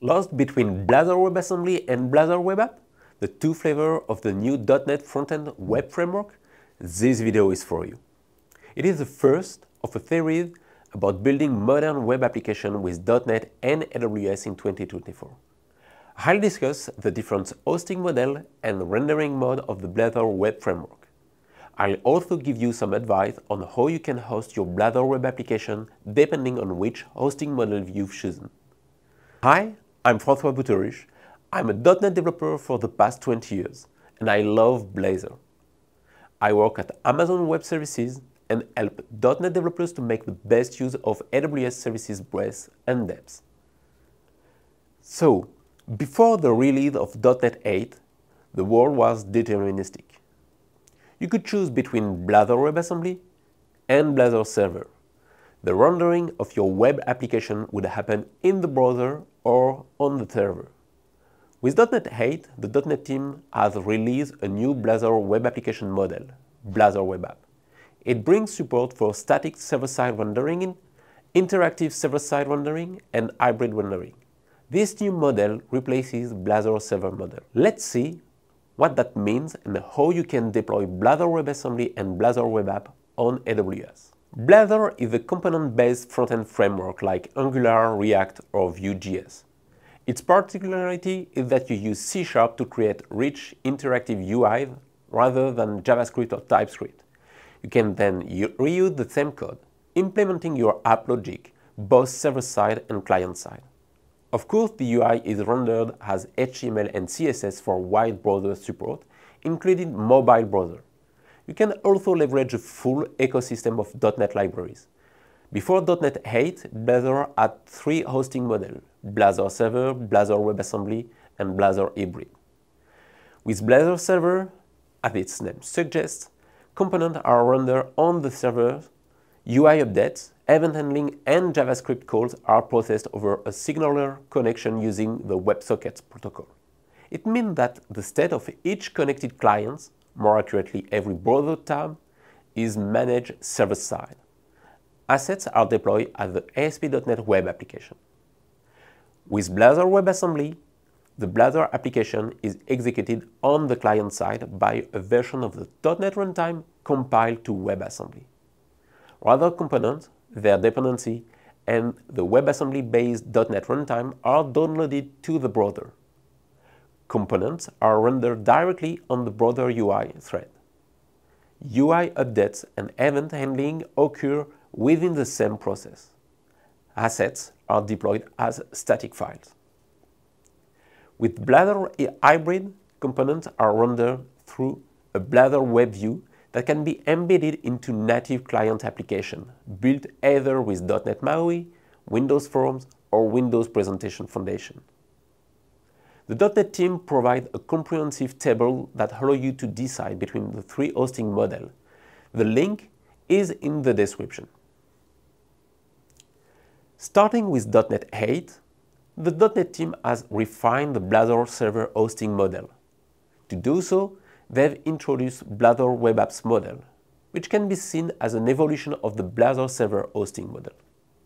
Lost between Blazor WebAssembly and Blazor WebApp, the two flavors of the new .NET front-end web framework? This video is for you. It is the first of a series about building modern web applications with .NET and AWS in 2024. I'll discuss the different hosting model and rendering mode of the Blazor web framework. I'll also give you some advice on how you can host your Blazor web application depending on which hosting model you've chosen. Hi, I'm François Bouteruche. I'm a .NET developer for the past 20 years, and I love Blazor. I work at Amazon Web Services and help .NET developers to make the best use of AWS services breadth and depth. So, before the release of .NET 8, the world was deterministic. You could choose between Blazor WebAssembly and Blazor Server. The rendering of your web application would happen in the browser or on the server. With .NET 8, the .NET team has released a new Blazor web application model, Blazor WebApp. It brings support for static server-side rendering, interactive server-side rendering, and hybrid rendering. This new model replaces Blazor Server model. Let's see what that means and how you can deploy Blazor WebAssembly and Blazor WebApp on AWS. Blazor is a component-based front-end framework like Angular, React, or Vue.js. Its particularity is that you use C# to create rich, interactive UIs rather than JavaScript or TypeScript. You can then reuse the same code, implementing your app logic, both server-side and client-side. Of course, the UI is rendered as HTML and CSS for wide browser support, including mobile browser. You can also leverage a full ecosystem of .NET libraries. Before .NET 8, Blazor had three hosting models: Blazor Server, Blazor WebAssembly, and Blazor Hybrid. With Blazor Server, as its name suggests, components are rendered on the server, UI updates, event handling, and JavaScript calls are processed over a signaler connection using the WebSockets protocol. It means that the state of each connected client, more accurately every browser tab, is managed server-side. Assets are deployed as the ASP.NET web application. With Blazor WebAssembly, the Blazor application is executed on the client side by a version of the .NET runtime compiled to WebAssembly. Other components, their dependency, and the WebAssembly-based .NET runtime are downloaded to the browser. Components are rendered directly on the browser UI thread. UI updates and event handling occur within the same process. Assets are deployed as static files. With Blazor Hybrid, components are rendered through a Blazor web view that can be embedded into native client application, built either with .NET MAUI, Windows Forms, or Windows Presentation Foundation. The .NET team provides a comprehensive table that allows you to decide between the three hosting models. The link is in the description. Starting with .NET 8, the .NET team has refined the Blazor Server hosting model. To do so, they've introduced Blazor WebApp's model, which can be seen as an evolution of the Blazor Server hosting model.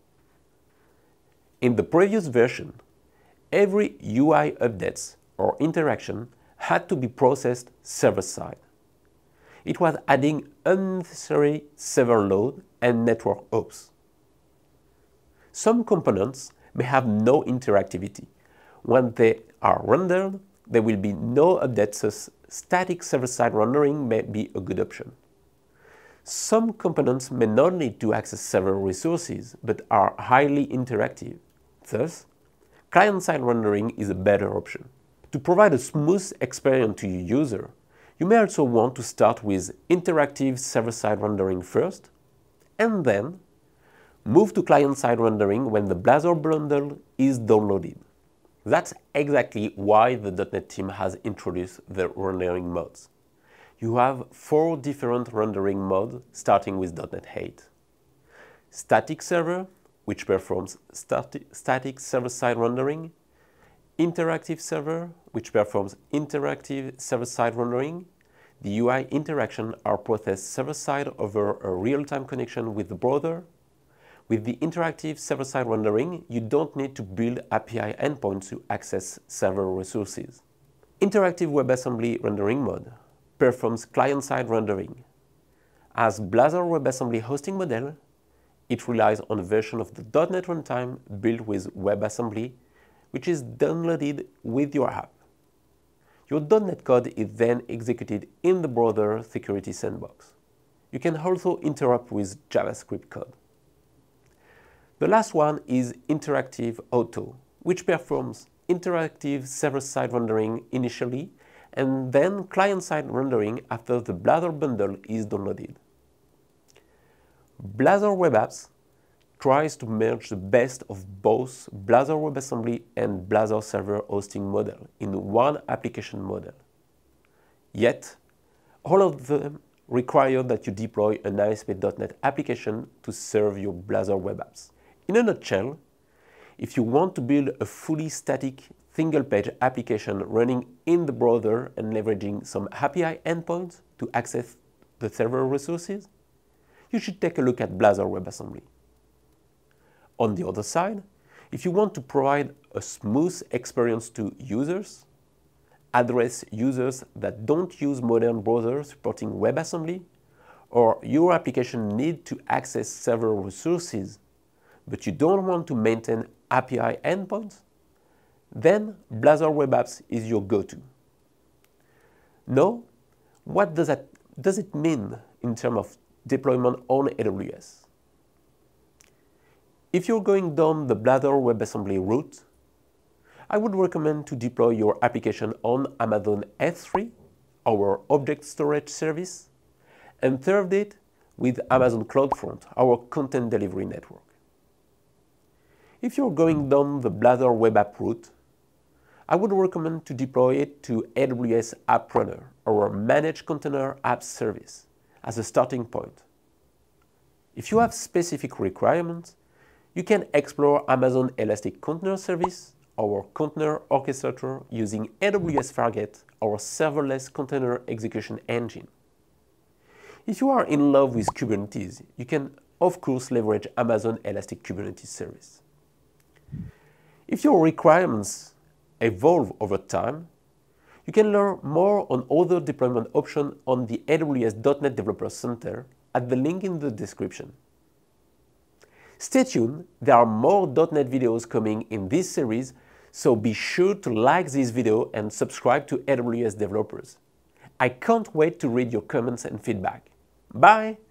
In the previous version, every UI updates or interaction had to be processed server-side. It was adding unnecessary server load and network hops. Some components may have no interactivity. When they are rendered, there will be no updates, so static server-side rendering may be a good option. Some components may not need to access server resources, but are highly interactive. Thus, client-side rendering is a better option. To provide a smooth experience to your user, you may also want to start with interactive server-side rendering first, and then move to client-side rendering when the Blazor bundle is downloaded. That's exactly why the .NET team has introduced the rendering modes. You have 4 different rendering modes starting with .NET 8. Static server, which performs static server-side rendering. Interactive server, which performs interactive server-side rendering. The UI interactions are processed server-side over a real-time connection with the browser. With the interactive server-side rendering, you don't need to build API endpoints to access server resources. Interactive WebAssembly rendering mode performs client-side rendering. As Blazor WebAssembly hosting model, it relies on a version of the .NET runtime built with WebAssembly, which is downloaded with your app. Your .NET code is then executed in the browser security sandbox. You can also interrupt with JavaScript code. The last one is Interactive Auto, which performs interactive server-side rendering initially and then client-side rendering after the Blazor bundle is downloaded. Blazor Web Apps tries to merge the best of both Blazor WebAssembly and Blazor server hosting model in one application model. Yet, all of them require that you deploy an ASP.NET application to serve your Blazor Web Apps. In a nutshell, if you want to build a fully static single-page application running in the browser and leveraging some API endpoints to access the server resources, you should take a look at Blazor WebAssembly. On the other side, if you want to provide a smooth experience to users, address users that don't use modern browsers supporting WebAssembly, or your application needs to access server resources, but you don't want to maintain API endpoints, then Blazor Web Apps is your go-to. Now, what does it mean in terms of deployment on AWS? If you're going down the Blazor WebAssembly route, I would recommend to deploy your application on Amazon S3, our object storage service, and serve it with Amazon CloudFront, our content delivery network. If you're going down the Blazor Web App route, I would recommend to deploy it to AWS App Runner, our managed container app service, as a starting point. If you have specific requirements, you can explore Amazon Elastic Container Service, our container orchestrator using AWS Fargate, our serverless container execution engine. If you are in love with Kubernetes, you can of course leverage Amazon Elastic Kubernetes Service. If your requirements evolve over time, you can learn more on other deployment options on the AWS.NET Developers Center at the link in the description. Stay tuned, there are more .NET videos coming in this series, so be sure to like this video and subscribe to AWS Developers. I can't wait to read your comments and feedback. Bye!